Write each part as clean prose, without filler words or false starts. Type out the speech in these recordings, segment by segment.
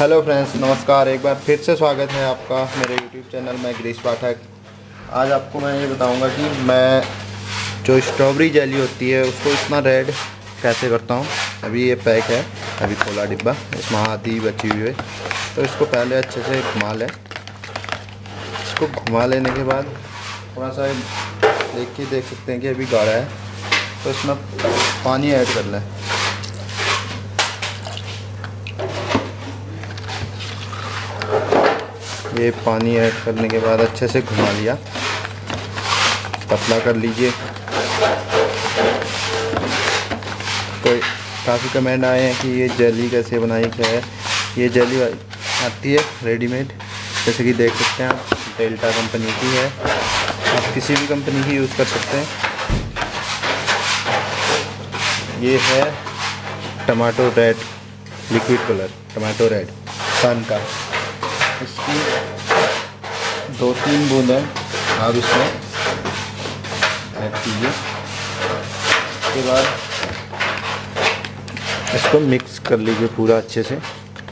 Hello friends, नमस्कार। एक बार फिर से स्वागत है आपका मेरे यूट्यूब चैनल में गिरीश पाठक। आज आपको मैं ये बताऊंगा कि मैं जो स्ट्रॉबेरी जेली होती है उसको इतना रेड कैसे करता हूँ। अभी ये पैक है, अभी खोला डिब्बा, इसमें आधी बची हुई है। तो इसको पहले अच्छे से घुमा लें। इसको घुमा लेने के बाद थोड़ा सा देख सकते हैं कि अभी गाढ़ा है, तो इसमें पानी ऐड कर लें। ये पानी ऐड करने के बाद अच्छे से घुमा लिया, पतला कर लीजिए। तो काफ़ी कमेंट आए हैं कि ये जेली कैसे बनाई, क्या है। ये जेली आती है रेडीमेड, जैसे कि देख सकते हैं आप, डेल्टा कंपनी की है। आप किसी भी कंपनी की यूज़ कर सकते हैं। ये है tomato red liquid colour, tomato red सन का। इसकी 2-3 बूंदें आप इसमें ऐड कीजिए। उसके बाद इसको मिक्स कर लीजिए पूरा अच्छे से।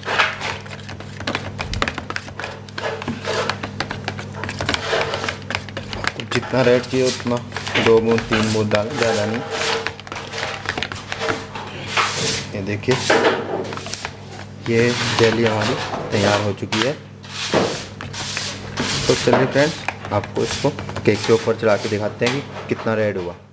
जितना रेड चाहिए उतना 2 बूंद 3 बूंद डालें, ज़्यादा नहीं। ये देखिए, ये जेली हमारी तैयार हो चुकी है। तो चलिए फ्रेंड्स, आपको इसको केक के ऊपर चढ़ा के दिखाते हैं कि कितना रेड हुआ।